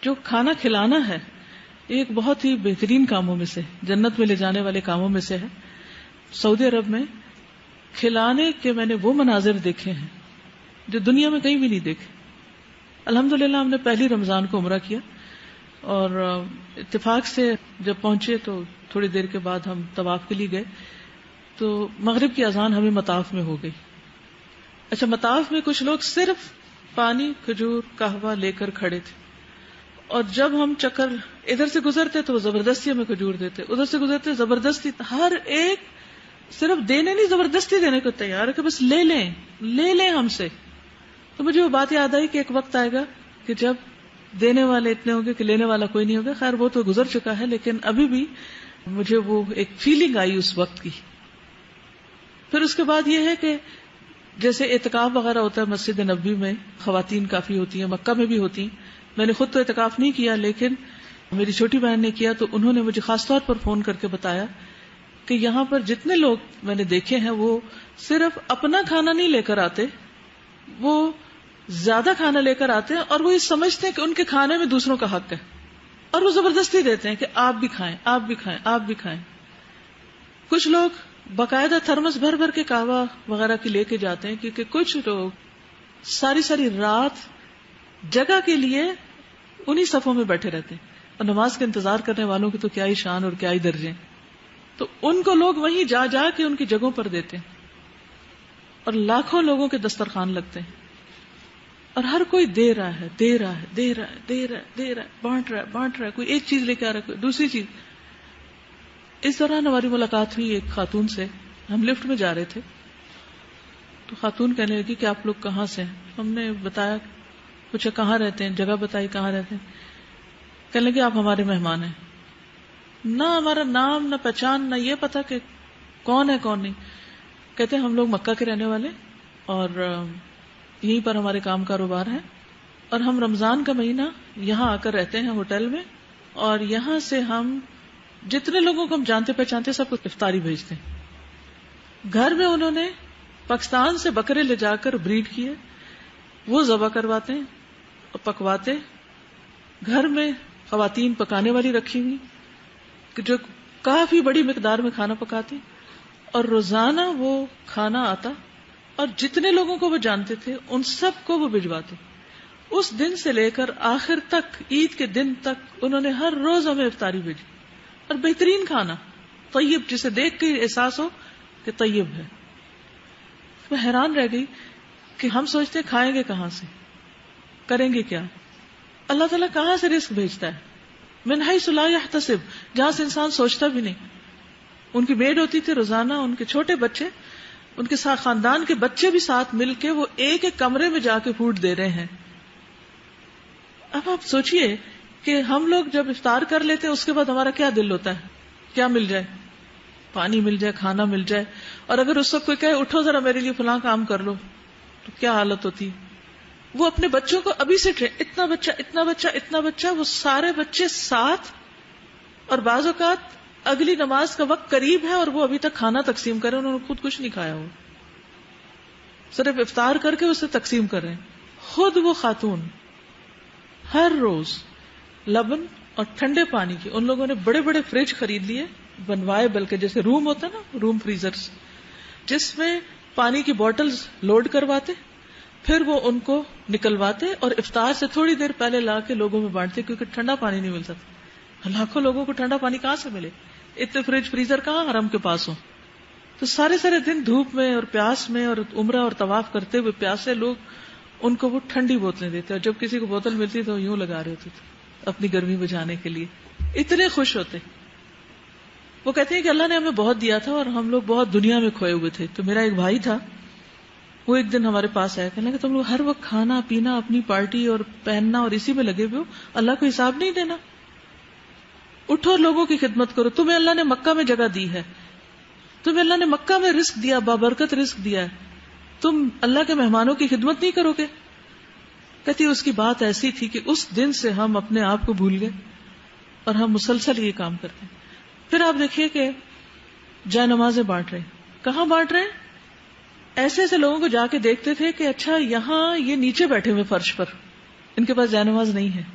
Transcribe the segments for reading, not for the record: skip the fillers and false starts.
جو کھانا کھلانا ہے ایک بہت ہی بہترین کاموں میں سے، جنت میں لے جانے والے کاموں میں سے ہے. سعودی عرب میں کھلانے کے میں نے وہ مناظر دیکھے ہیں جو دنیا میں کہیں بھی نہیں دیکھے. الحمدللہ ہم نے پہلی رمضان کو عمرہ کیا اور اتفاق سے جب پہنچے تو تھوڑی دیر کے بعد ہم طواف کے لیے گئے تو مغرب کی اذان ہمیں مطاف میں ہو گئی. اچھا، مطاف میں کچھ لوگ صرف پانی، کھجور، قہوہ لے کر کھڑے تھے، اور جب ہم چکر ادھر سے گزرتے تو وہ زبردستی ہمیں کھجور دیتے، ادھر سے گزرتے زبردستی، ہر ایک صرف دینے نہیں زبردستی دینے کو تیار ہے کہ بس لے لیں ہم سے. تو مجھے وہ بات یاد آئی کہ ایک وقت آئے گا کہ جب دینے والے اتنے ہوں گے کہ لینے والا کوئی نہیں ہوگا. خیر وہ تو گزر چکا ہے، لیکن ابھی بھی مجھے وہ ایک فیلنگ آئی اس وقت کی. پھر اس کے بعد یہ ہے کہ جیسے اعتکاف وغیرہ ہوتا ہے مسجد نبوی میں، خواتین کافی ہوتی ہیں، مکہ میں بھی ہوتی ہیں. میں نے خود تو اعتکاف نہیں کیا، لیکن میری چھوٹی بہن نے کیا تو انہوں نے مجھے خاص طور پر فون کر کے بتایا کہ یہاں پر جتنے لوگ میں نے دیکھے ہیں وہ صرف اپنا کھانا نہیں لے کر آتے، وہ زیادہ کھانا لے کر آتے ہیں اور وہ یہ سمجھتے ہیں کہ ان کے کھانے میں دوسروں کا حق ہے، اور وہ زبردستی دیتے ہیں کہ آپ بھی کھائیں، آپ بھی کھائیں، آپ بھی کھائیں. کچھ لوگ باقاعدہ تھرمس بھر بھر کے قہوہ وغیرہ کی لے کے جاتے ہیں، کیونکہ کچھ لوگ ساری رات جگہ کے لیے انہی صفوں میں بیٹھے رہتے ہیں، اور نماز کا انتظار کرنے والوں کی تو کیا ہی شان اور کیا ہی درجے، تو ان کو لوگ وہیں جا کے ان کی جگہوں پر دیتے ہیں، اور لاکھوں لوگوں کے دسترخوان لگتے ہیں، اور ہر کوئی دے رہا ہے، بانٹ رہا ہے، کوئی ایک چیز لے کے آ رہا ہے، کوئی دوسری چیز. اس دوران ہماری ملاقات ہوئی ایک خاتون سے. ہم لفٹ میں جا رہے تھے تو خاتون کہنے لگی کہ آپ لوگ کہاں سے ہیں. ہم نے بتایا، پوچھا کہاں رہتے ہیں، جگہ بتائی کہاں رہتے ہیں. کہنے لگے آپ ہمارے مہمان ہیں. نہ ہمارا نام، نہ پہچان، نہ یہ پتا کہ کون ہے کون نہیں. کہتے ہیں ہم لوگ مکہ کے رہنے والے اور یہیں پر ہمارے کام کاروبار ہے، اور ہم رمضان کا مہینہ یہاں آ کر رہتے ہیں ہوٹل میں، اور یہاں سے ہم جتنے لوگوں کو ہم جانتے پہچانتے سب کو افطاری بھیجتے ہیں. گھر میں انہوں نے پاکستان سے بکرے لے جا کر بریڈ کیے، وہ ذبح کرواتے ہیں اور پکواتے. گھر میں خواتین پکانے والی رکھی ہوئی کہ جو کافی بڑی مقدار میں کھانا پکاتی، اور روزانہ وہ کھانا آتا، اور جتنے لوگوں کو وہ جانتے تھے ان سب کو وہ بھجواتے. اس دن سے لے کر آخر تک، عید کے دن تک انہوں نے ہر روز ہمیں افطاری بھیجی، اور بہترین کھانا، طیب، جسے دیکھ کے احساس ہو کہ طیب ہے. میں حیران رہ گئی کہ ہم سوچتے ہیں کھائیں گے کہاں سے، کریں گے کیا. اللہ تعالیٰ کہاں سے رزق بھیجتا ہے؟ من حیث لا یحتسب، جہاں سے انسان سوچتا بھی نہیں. ان کی میڈ ہوتی تھی، روزانہ ان کے چھوٹے بچے، ان کے ساتھ خاندان کے بچے بھی ساتھ مل کے وہ ایک ایک کمرے میں جا کے فوڈ دے رہے ہیں. اب آپ سوچئے کہ ہم لوگ جب افطار کر لیتے ہیں اس کے بعد ہمارا کیا دل ہوتا ہے، کیا مل جائے، پانی مل جائے، کھانا مل جائے. اور اگر اس وقت کوئی کہے اٹھو ذرا میرے لیے فلاں کام کر لو، تو کیا حالت ہوتی. وہ اپنے بچوں کو ابھی سے اتنا بچہ، وہ سارے بچے ساتھ، اور بعض اوقات اگلی نماز کا وقت قریب ہے اور وہ ابھی تک کھانا تقسیم کر رہے ہیں، انہوں نے خود کچھ نہیں کھایا ہو، صرف افطار کر کے اسے تقسیم کر رہے ہیں. خود وہ خاتون ہر روز لبن اور ٹھنڈے پانی کی، ان لوگوں نے بڑے بڑے فریج خرید لیے، بنوائے، بلکہ جیسے روم ہوتا نا، روم فریزرز، جس میں پانی کی بوٹلز لوڈ کرواتے، پھر وہ ان کو نکلواتے اور افطار سے تھوڑی دیر پہلے لا کے لوگوں میں بانٹتے، کیونکہ ٹھنڈا پانی نہیں ملتا تھا. لاکھوں لوگوں کو ٹھنڈا پانی کہاں سے ملے، اتنے فریج فریزر کہاں حرم کے پاس ہوں. تو سارے دن دھوپ میں اور پیاس میں اور عمرہ اور طواف کرتے ہوئے پیاسے لوگ ان کو وہ ٹھنڈی بوتلیں دیتے، اور جب کسی کو بوتل ملتی تو یوں لگا رہے ہوتے تھے اپنی گرمی بجھانے کے لیے. اتنے خوش ہوتے. وہ کہتے ہیں کہ اللہ نے ہمیں بہت دیا تھا اور ہم لوگ بہت دنیا میں کھوئے ہوئے تھے. تو میرا ایک بھائی تھا، وہ ایک دن ہمارے پاس آیا، کہنے کہ تم لوگ ہر وقت کھانا پینا، اپنی پارٹی اور پہننا اور اسی میں لگے ہوئے ہو، اللہ کو حساب نہیں دینا. اٹھو اور لوگوں کی خدمت کرو. تمہیں اللہ نے مکہ میں جگہ دی ہے، تمہیں اللہ نے مکہ میں رزق دیا، بابرکت رزق دیا ہے، تم اللہ کے مہمانوں کی خدمت نہیں کرو گے. کہتی اس کی بات ایسی تھی کہ اس دن سے ہم اپنے آپ کو بھول گئے اور ہم مسلسل یہ کام کرتے ہیں. پھر آپ دیکھیے کہ جائے نمازیں بانٹ رہے ہیں. کہاں بانٹ رہے ہیں؟ ایسے ایسے لوگوں کو جا کے دیکھتے تھے کہ اچھا یہاں یہ نیچے بیٹھے ہوئے فرش پر، ان کے پاس جائے نماز نہیں ہے،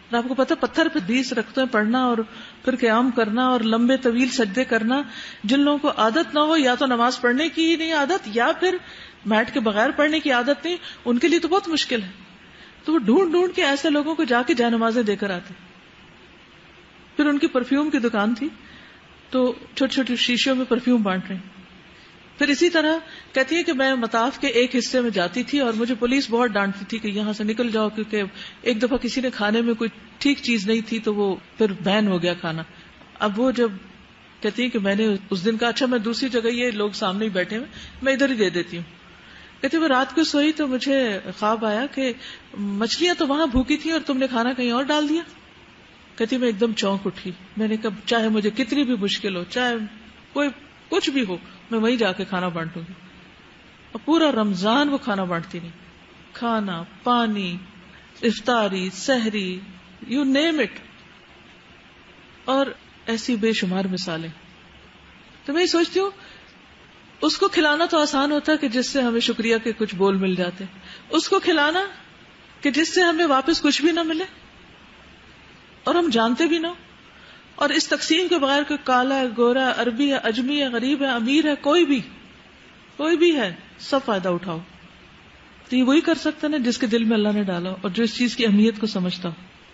اور آپ کو پتا پتھر پہ 20 رکھتے پڑھنا اور پھر قیام کرنا اور لمبے طویل سجدے کرنا، جن لوگوں کو عادت نہ ہو، یا تو نماز پڑھنے کی ہی نہیں عادت یا پھر میٹ کے بغیر پڑھنے کی عادت نہیں، ان کے لیے تو بہت مشکل ہے. تو وہ ڈھونڈ ڈھونڈ کے ایسے لوگوں کو جا کے جائے نمازیں دے کر آتے. پھر ان کی پرفیوم کی دکان تھی تو چھوٹی چھوٹی شیشوں میں پرفیوم بانٹ رہے ہیں. پھر اسی طرح کہتی ہے کہ میں مطاف کے ایک حصے میں جاتی تھی اور مجھے پولیس بہت ڈانٹتی تھی کہ یہاں سے نکل جاؤ، کیونکہ ایک دفعہ کسی نے کھانے میں کوئی ٹھیک چیز نہیں تھی تو وہ پھر بین ہو گیا کھانا. اب وہ جب کہتی ہے کہ میں نے اس دن کہا اچھا میں دوسری جگہ، یہ لوگ سامنے ہی بیٹھے ہوئے، میں ادھر ہی دے دیتی ہوں. کہتی وہ رات کو سوئی تو مجھے خواب آیا کہ مچھلیاں تو وہاں بھوکی تھیں اور تم نے کھانا کہیں اور ڈال دیا. کہتی میں ایک دم چونک اٹھی. میں نے کہا چاہے مجھے کتنی بھی مشکل ہو، چاہے کوئی کچھ بھی ہو، میں وہیں جا کے کھانا بانٹوں گی. اور پورا رمضان وہ کھانا بانٹتی نہیں، کھانا، پانی، افطاری، سحری، یو نیم اٹ، اور ایسی بے شمار مثالیں. تو میں یہ سوچتی ہوں اس کو کھلانا تو آسان ہوتا ہے کہ جس سے ہمیں شکریہ کے کچھ بول مل جاتے، اس کو کھلانا کہ جس سے ہمیں واپس کچھ بھی نہ ملے اور ہم جانتے بھی نہ. اور اس تقسیم کے بغیر کوئی کالا ہے، گورا، عربی ہے، اجمی ہے، غریب ہے، امیر ہے، کوئی بھی ہے، سب فائدہ اٹھاؤ. تو یہ وہی کر سکتا نا جس کے دل میں اللہ نے ڈالا اور جو اس چیز کی اہمیت کو سمجھتا ہو.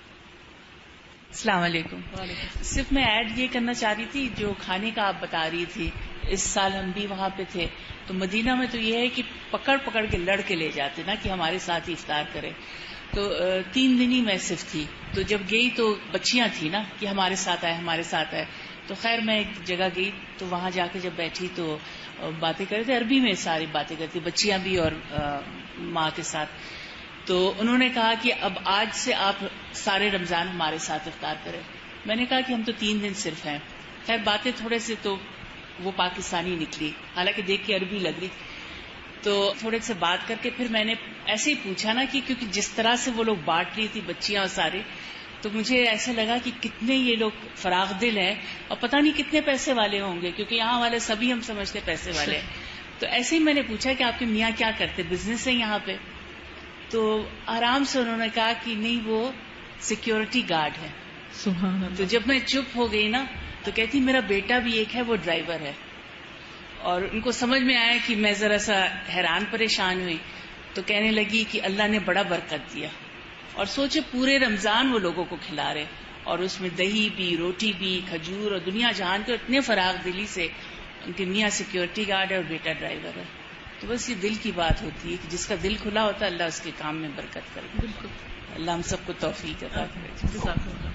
السلام علیکم. صرف میں ایڈ یہ کرنا چاہ رہی تھی جو کھانے کا آپ بتا رہی تھی. اس سال ہم بھی وہاں پہ تھے تو مدینہ میں تو یہ ہے کہ پکڑ پکڑ کے لڑ کے لے جاتے نا کہ ہمارے ساتھ ہی افطار کرے. تو 3 دن ہی میں صرف تھی، تو جب گئی تو بچیاں تھیں نا کہ ہمارے ساتھ آئے. تو خیر میں ایک جگہ گئی تو وہاں جا کے جب بیٹھی تو باتیں کر رہے تھے عربی میں، ساری باتیں کرتی بچیاں بھی اور ماں کے ساتھ. تو انہوں نے کہا کہ اب آج سے آپ سارے رمضان ہمارے ساتھ افطار کریں. میں نے کہا کہ ہم تو 3 دن صرف ہیں. خیر باتیں تھوڑے سے تو وہ پاکستانی نکلی، حالانکہ دیکھ کے عربی لگ رہی. تو تھوڑے سے بات کر کے پھر میں نے ایسے ہی پوچھا نا کہ کیونکہ جس طرح سے وہ لوگ بانٹ رہی تھی بچیاں اور سارے، تو مجھے ایسا لگا کہ کتنے یہ لوگ فراغ دل ہیں اور پتہ نہیں کتنے پیسے والے ہوں گے، کیونکہ یہاں والے سبھی ہم سمجھتے پیسے والے. تو ایسے ہی میں نے پوچھا کہ آپ کے میاں کیا کرتے، بزنس ہے یہاں پہ؟ تو آرام سے انہوں نے کہا کہ نہیں وہ سیکیورٹی گارڈ ہے. سبحان اللہ. تو جب میں چپ ہو گئی نا تو کہتی میرا بیٹا بھی ایک ہے وہ ڈرائیور ہے. اور ان کو سمجھ میں آیا کہ میں ذرا سا حیران پریشان ہوئی تو کہنے لگی کہ اللہ نے بڑا برکت دیا. اور سوچے پورے رمضان وہ لوگوں کو کھلا رہے اور اس میں دہی بھی، روٹی بھی، کھجور، اور دنیا جہان کے اتنے فراغ دلی سے. ان کے میاں سیکیورٹی گارڈ ہے اور بیٹا ڈرائیور ہے. تو بس یہ دل کی بات ہوتی ہے کہ جس کا دل کھلا ہوتا ہے اللہ اس کے کام میں برکت کرے. بالکل. اللہ ہم سب کو توفیق عطا کرے.